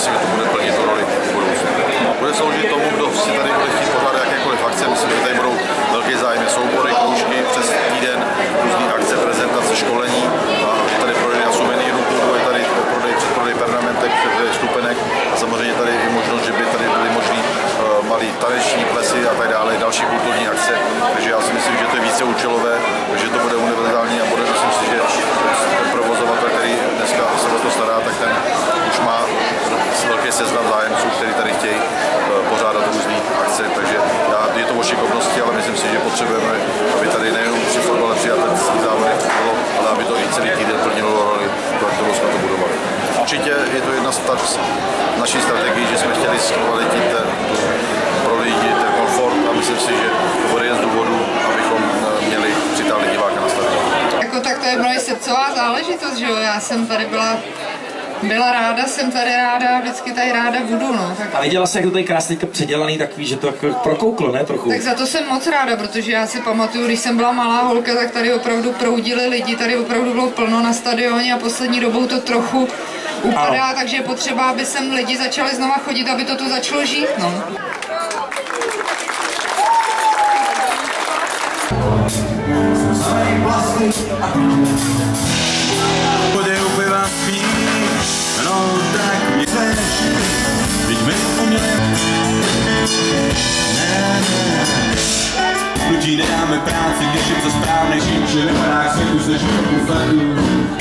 myslím, že to bude plnit tu roli v budoucnu. Bude sloužit tomu, kdo si tady bude chtít pořádat jakékoliv akce. Myslím, že tady budou velké zájmy, soubory, kroužky přes týden, různé akce, prezentace, školení. A je tady prodej na suvenýrů, je tady předprodej permanentek, předprodej stupenek a samozřejmě tady je možnost, že by tady byly možný malý taneční plesy a tak dále, další kulturní akce. Takže já si myslím, že to je více účelové, že to bude univerzální a bude, myslím si, že ten provozovatel, který dneska se o to stará, tak ten už má velký seznam zájemců, kteří tady chtějí pořádat různé akce. Takže je to o šikovnosti, ale myslím si, že potřebujeme, aby tady nejenom při fotbale při atletických závodech bylo, ale aby to i celý týden plnilo roli, pro kterou jsme to budovali. Určitě je to jedna z naší strategií, že jsme chtěli zkvalitit pro lidi ten komfort a myslím si, že to bude jeden z důvodů, abychom měli přitáhli diváka na stadion. Jako tak to je moje srdcová záležitost, že jo, já jsem tady byla ráda, jsem tady ráda, vždycky tady ráda budu, no. Tak... A viděla jsi, jak to tady krásně předělaný takový, že to jako prokouklo, ne, trochu? Tak za to jsem moc ráda, protože já si pamatuju, když jsem byla malá holka, tak tady opravdu proudili lidi, tady opravdu bylo plno na stadioně a poslední dobou to trochu upadá, takže je potřeba, aby sem lidi začali znova chodit, aby to tu začalo žít, no. No tak mi chceš, teď mi umělem. Nutí nedáme práci, když je to správné, že nepadá světu, než to bufetu.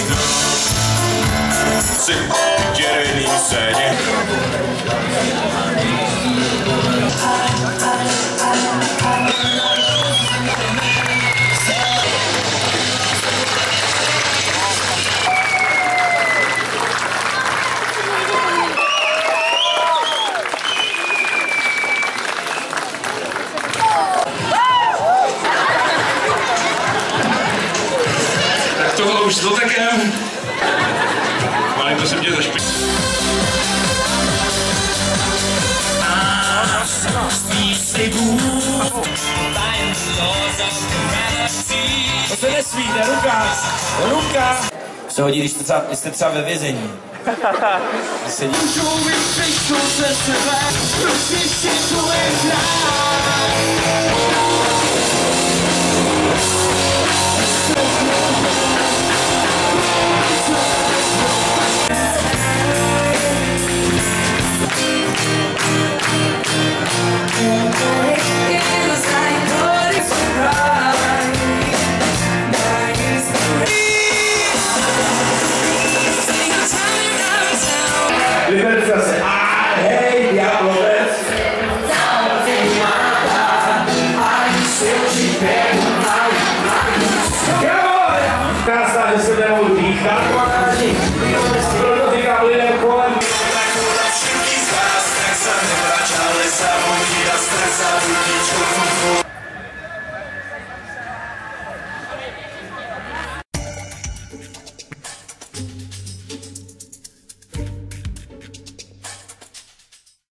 Jsi v červený scéně. Tohle už s dotekem. Ale to se mě zašpí. To se nesmí, ne ruka. Ruka. Se hodí, když jste třeba ve vězení. Sedí.